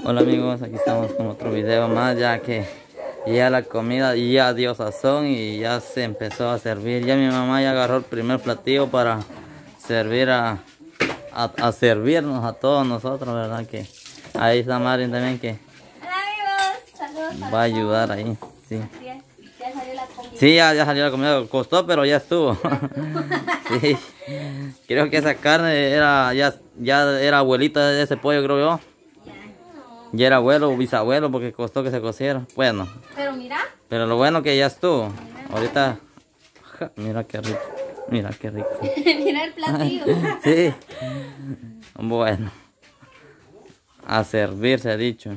Hola amigos, aquí estamos con otro video más, ya que ya la comida ya dio sazón y ya se empezó a servir. Ya mi mamá ya agarró el primer platillo para servir a servirnos a todos nosotros, ¿verdad? Que ahí está Marin también que hola amigos, saludos va a ayudar ahí. Sí, ya salió la comida. sí, ya salió la comida, costó pero ya estuvo. Sí, creo que esa carne era ya era abuelita de ese pollo, creo yo. Ya era abuelo o bisabuelo porque costó que se cociera. Bueno. Pero mira. Pero lo bueno que ya estuvo. Ahorita. Mira qué rico. Mira qué rico. Mira el platillo. Sí. Bueno. A servir se ha dicho.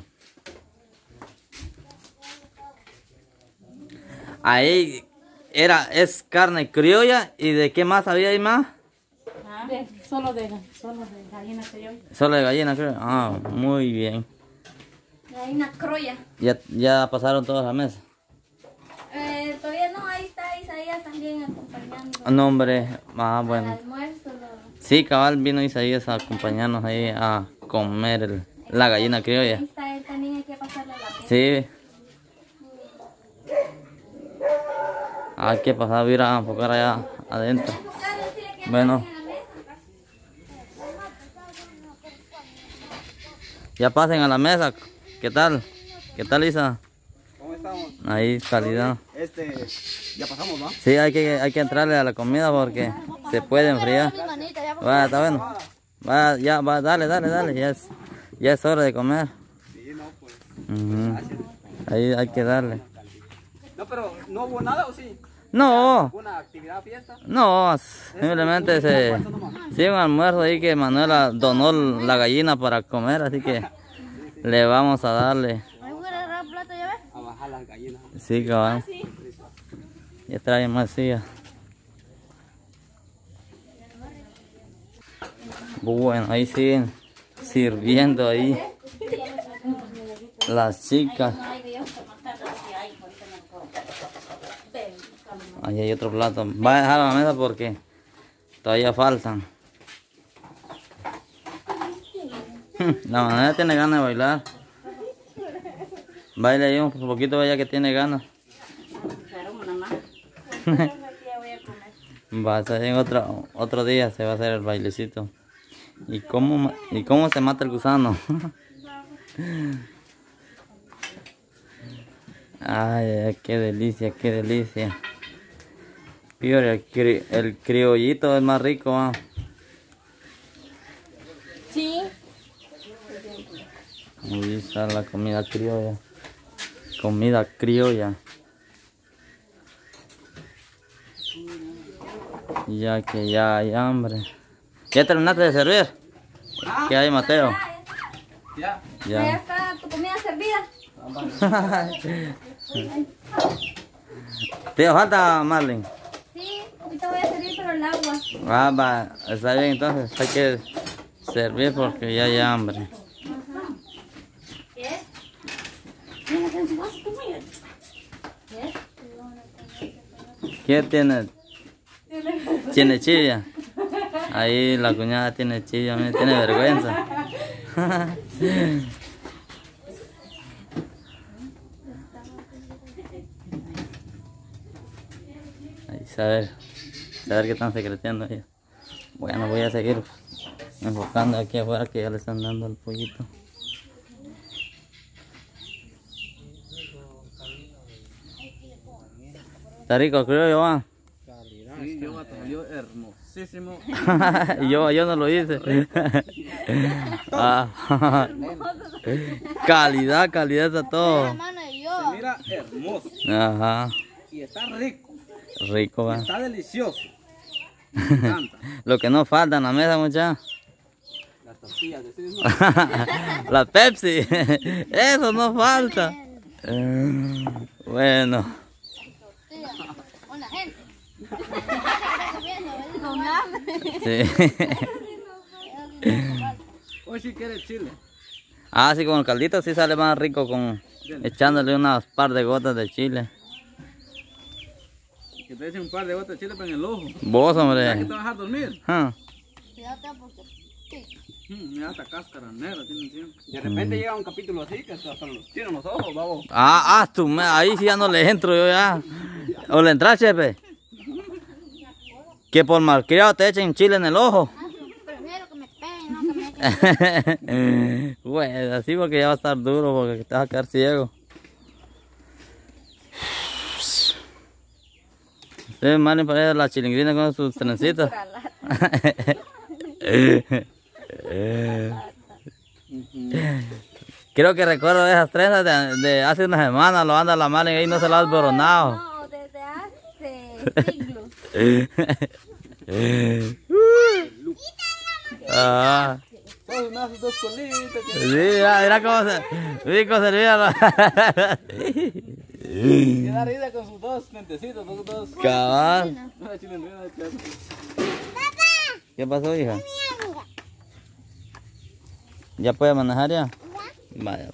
Ahí es carne criolla. ¿Y de qué más había ahí más? Solo de gallina criolla. Solo de gallina criolla. Ah, muy bien. Gallina criolla. Ya pasaron todas las mesas. Todavía no, ahí está Isaías también acompañando. No, hombre. Ah, bueno. Al almuerzo. Sí, cabal, vino Isaías a acompañarnos ahí a comer la gallina criolla. Ahí está él también, hay que pasarle la pena. Sí. Hay que pasar a ir a enfocar allá adentro. Bueno. Ya pasen a la mesa. ¿Qué tal? ¿Qué tal, Isa? ¿Cómo estamos? Ahí, calidad. Ya pasamos, ¿no? Sí, hay que entrarle a la comida porque se puede enfriar. Va, está bueno. Va, ya, va, dale. Ya es hora de comer. Sí, no, pues. Gracias. Ahí hay que darle. No, pero ¿no hubo nada o sí? No. ¿Una actividad, fiesta? No, simplemente sí, un almuerzo ahí que Manuela donó la gallina para comer, así que le vamos a darle. A bajar las gallinas. Sí, cabrón. Ya trae más sillas. Bueno, ahí siguen sirviendo ahí las chicas. Ahí hay otro plato. Va a dejar a la mesa porque todavía faltan. La manera tiene ganas de bailar. Baile ahí un poquito, vaya que tiene ganas. Va a ser en otro día, se va a hacer el bailecito. ¿Y cómo se mata el gusano? Ay, qué delicia, qué delicia. El criollito es más rico, ¿ah? Sí. Ahí está la comida criolla. Comida criolla. Ya que ya hay hambre. ¿Ya terminaste de servir? ¿Qué hay, Mateo? Ya. Ya está tu comida servida. ¿Te falta, Marlene? Sí, ahorita voy a servir pero el agua. Ah, va, está bien, entonces hay que servir porque ya hay hambre. ¿Qué tiene? ¿Tiene chilla? Ahí la cuñada tiene chilla, tiene vergüenza. Ahí saber qué están secreteando ellos. Bueno, voy a seguir enfocando aquí afuera que ya le están dando el pollito. ¿Está rico, creo yo, va? Sí, yo hermosísimo. yo no lo hice. Ah, calidad está todo. Se mira hermoso. Ajá. Y está rico. Rico, va. Está delicioso. Me encanta. Lo que no falta en la mesa, muchachos. Las tortillas, decís, ¿no? La Pepsi. Eso no falta. Bueno. Sí. Hoy sí quiere chile. Ah, sí, con el caldito sí sale más rico echándole unas par de gotas de chile. Que te echen un par de gotas de chile para en el ojo. Vos, hombre. ¿Sabes que te vas a dejar dormir? Ah. Cuidado porque... Mira, hasta cáscara negra tienen siempre. De repente llega un capítulo así que hasta los tiran los ojos, babo. Ahí sí ya no le entro yo ya. ¿O le entras, chefe? Que por malcriado te echen chile en el ojo. Prefiero que me peguen, no que me echen. Bueno, así porque ya va a estar duro porque te vas a quedar ciego. Ustedes manden para allá la chilindrina con sus trencitos. Creo que recuerdo esas trenzas de hace una semana, lo anda la mala y ahí no se lo has boronado. No, desde hace siglos. Ah. Son unas dos colitas. Sí, mira cómo se olvida. Queda risa con sus dos lentecitos, dos. Cabal. Una chilindrina de casa. ¿Qué pasó, hija? ¿Ya puede manejar ya? Vaya.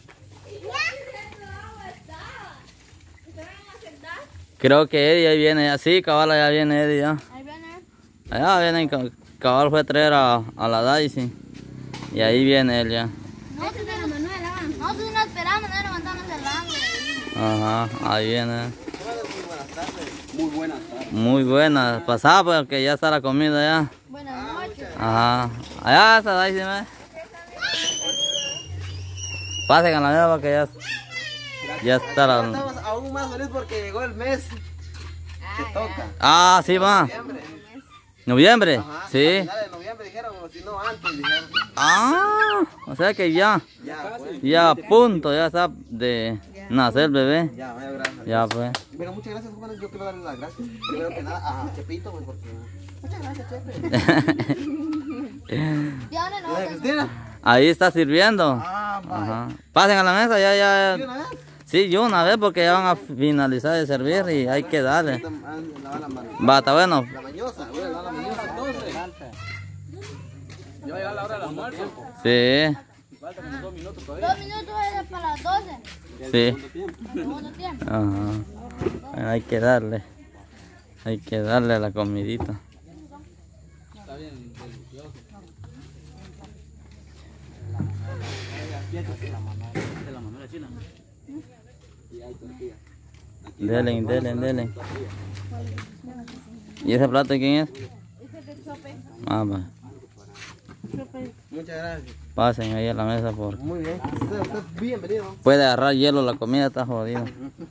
Creo que Eddie ahí viene ya. Sí, cabal, allá viene Eddie ya. Ahí viene. Allá viene, cabal fue a traer a la Daisy. Y ahí viene él ya. Nosotros no esperamos, no levantamos el hambre. Ajá, ahí viene. Muy buenas tardes. Muy buena. Pasada porque ya está la comida ya. Buenas noches. Ajá. Allá está Daisy, ¿me? Pasen a la mesa porque ya está la... Estamos aún más felices porque llegó el mes que toca. Ah, sí, va. ¿Noviembre? Ajá, Sí. a finales de noviembre dijeron, o si no antes dijeron. Ah, o sea que ya a punto, ya está de nacer el bebé. Ya, gracias. Ya pues. Pero muchas gracias, jóvenes. Yo quiero darle las gracias. Primero que nada a Chepito, pues, porque... Muchas gracias, Chepe. Cristina. Ahí está sirviendo. Ah, vale. Ajá. Pasen a la mesa, ya. ¿Sí, una vez? Sí, yo una vez porque ya van a finalizar de servir y hay que darle. Lava la mano. Va, está bueno. La mañosa, voy a lavar la mañosa. Ya va a llegar la hora del almuerzo. Sí, Falta como 2 minutos todavía. 2 minutos es para las 12. sí. Segundo tiempo. Ajá. Bueno, hay que darle. Hay que darle a la comidita. Está bien, delicioso. De la mamera china. Y hay tortilla. Dele. ¿Y ese plato de quién es? Ese es de chope. Ah, va. Muchas gracias. Pasen ahí a la mesa por... Muy bien. Usted es bienvenido. Puede agarrar hielo, la comida está jodida.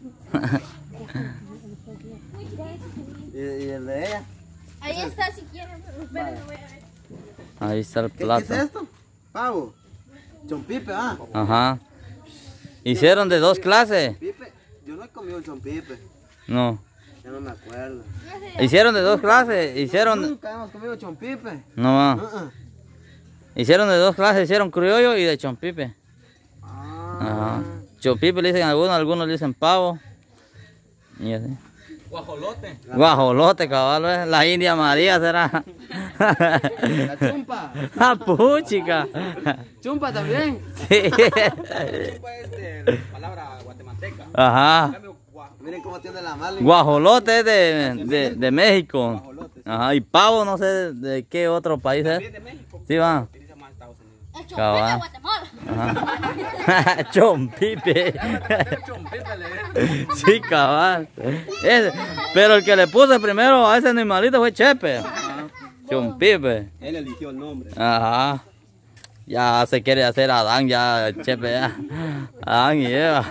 ¿Y el de ella? Ahí está si quieren. Esperen, voy a ver. Ahí está el ¿Qué plato. es esto? Pavo. Chompipe, ah. Ajá. ¿Hicieron de 2 clases? Pipe. Yo no he comido chompipe. No. Ya no me acuerdo. ¿Hicieron de 2 clases? ¿Hicieron...? Nunca hemos comido chompipe. No va. Hicieron de 2 clases, hicieron criollo y de chompipe. Ajá. Chompipe le dicen algunos le dicen pavo. Y así. Guajolote. Guajolote, cabal, ¿ves? La India María será. La chumpa. Ah, puchica. Chumpa también. Sí. Chumpa es de palabra guatemalteca. Ajá. Miren cómo tiene la mala. Guajolote es de México. Ajá. Y pavo no sé de qué otro país es. de México. Sí, va. Utiliza más Estados Unidos. El chope de Cabal. Guatemala. Ajá. Chompipe. Chompipe le Sí, cabal. Pero el que le puse primero a ese animalito fue Chepe. Chompipe. Él eligió el nombre. Ajá. Ya se quiere hacer Adán, ya Chepe, ya. Adán y Eva.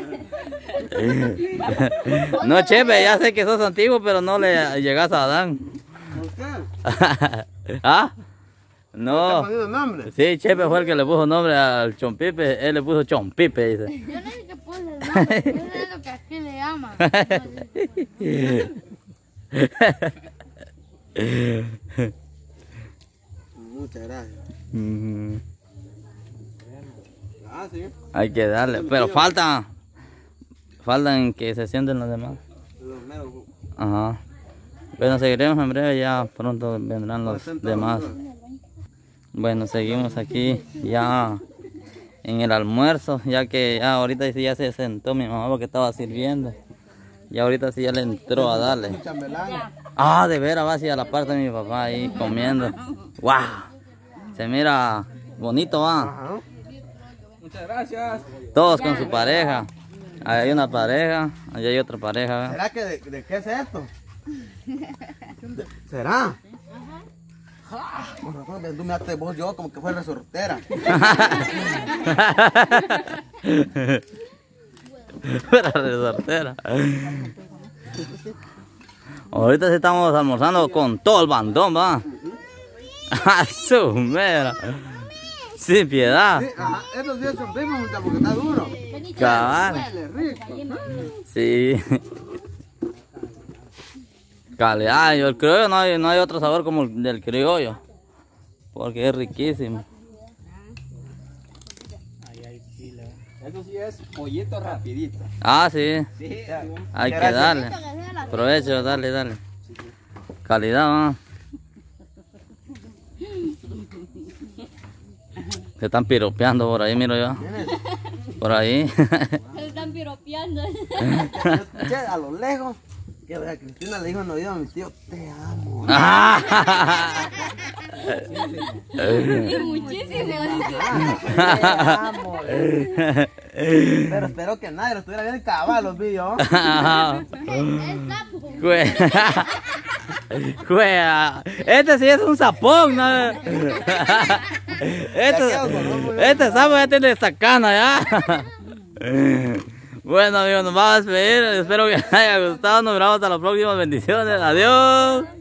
No, Chepe, ya sé que sos antiguo, pero no le llegas a Adán. ¿Usted? ¿Ah? ¿Está No. poniendo nombre? Sí, Chepe fue el que le puso nombre al Chompipe. Él le puso Chompipe, dice. Yo no sé qué puse el nombre. Yo sé lo que aquí le llaman. Muchas gracias. Ujú. Ah, sí. Hay que darle, pero faltan que se sienten los demás. Los meros. Ajá. Bueno, seguiremos en breve, ya pronto vendrán los demás. Bueno, seguimos aquí ya en el almuerzo, ya que ya ahorita sí ya se sentó mi mamá porque estaba sirviendo. Y ahorita sí ya le entró a darle. Chambelán. Ah, de veras va hacia la parte de mi papá ahí comiendo. ¡Wow! Se mira bonito, va. Ajá. Muchas gracias. Todos con su pareja. Ahí hay una pareja, allá hay otra pareja. ¿va? ¿Será que de qué es esto? ¿Será? Con razón, tú me haces vos yo como que fue resortera. Fuera resortera. Ahorita sí estamos almorzando con todo el bandón, va. ¡A su mera! Sin piedad. Sí, ajá, esos días sonrimos mucha porque está duro. Cabal. Huele rico. Sí. Calidad. El criollo no hay otro sabor como el del criollo. Porque es riquísimo. Eso sí es pollito rapidito. Ah, sí. Sí, Hay que darle. Provecho, dale. Calidad, va. Se están piropeando por ahí, miro yo. Por ahí. Se están piropeando. Yo escuché a lo lejos que a Cristina le dijo en el oído a mi tío, te amo. Muchísimo. Te amo. Pero espero que nadie lo estuviera viendo en cabal los vídeos. Juega. Este sí es un zapón, ¿no? Este sapo ya tiene sacana ya. Bueno amigos, nos vamos a despedir. Espero que les haya gustado. Nos vemos hasta la próxima. Bendiciones. Adiós.